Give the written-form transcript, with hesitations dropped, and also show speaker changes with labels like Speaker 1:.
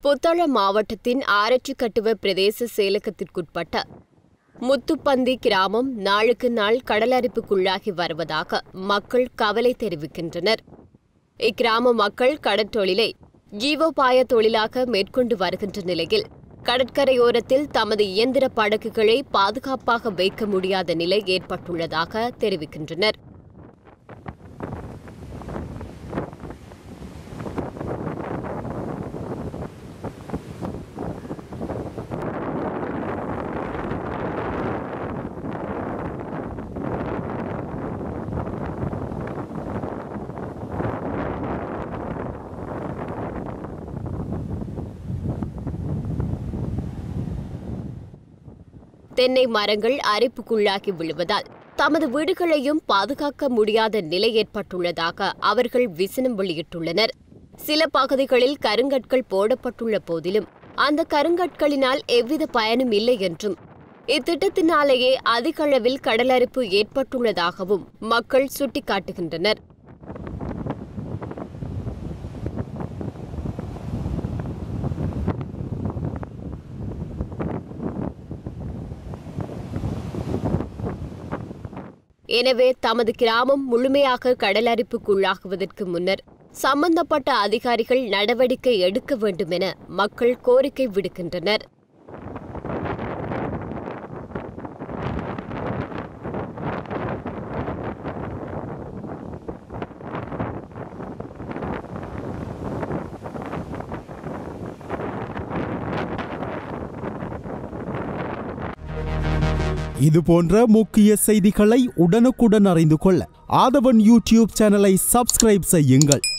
Speaker 1: புத்தள மாவட்டத்தின் ஆரச்சிக்கட்டுவ பிரதேச செயலகத்திற்குட்பட்ட முத்துப்பந்தி கிராமம் நாளுக்கு நாள் கடலரிப்புக்குள்ளாகி வருவதாக மக்கள் கவலை தெரிவிக்கின்றனர். இக்கிராம மக்கள் கடற்றொழிலை ஜீவோபாய தொழிலாக மேற்கொண்டு வருகின்ற நிலையில் கடற்கரையோரத்தில் தமது இயந்திர படகுகளை பாதுகாப்பாக வைக்க முடியாத நிலை ஏற்பட்டுள்ளதாக தெரிவிக்கின்றனர். தென்னை மரங்கள் அரிப்புக்குள்ளாகி விழுவதால் தமது வீடுகளையும் பாதுகாக்க முடியாத நிலை ஏற்பட்டுள்ளதாக அவர்கள் விசனம் வெளியிட்டுள்ளனர். சில பகுதிகளில் கருங்கற்கள் போடப்பட்டுள்ள போதிலும் அந்த கருங்கற்களினால் எவ்வித பயனும் இல்லை என்றும் இத்திட்டத்தினாலேயே அதிக அளவில் கடலரிப்பு ஏற்பட்டுள்ளதாகவும் மக்கள் சுட்டிக்காட்டுகின்றனர். எனவே தமது கிராமம் முழுமையாக கடலரிப்புக்குள்ளாகுவதற்கு முன்னர் சம்பந்தப்பட்ட அதிகாரிகள் நடவடிக்கை எடுக்க வேண்டும் என மக்கள் கோரிக்கை விடுக்கின்றனர்.
Speaker 2: இது போன்ற முக்கிய செய்திகளை உடனுக்குடன் அறிந்து கொள்ள ஆதவன் யூடியூப் சேனலை சப்ஸ்கிரைப் செய்யுங்கள்.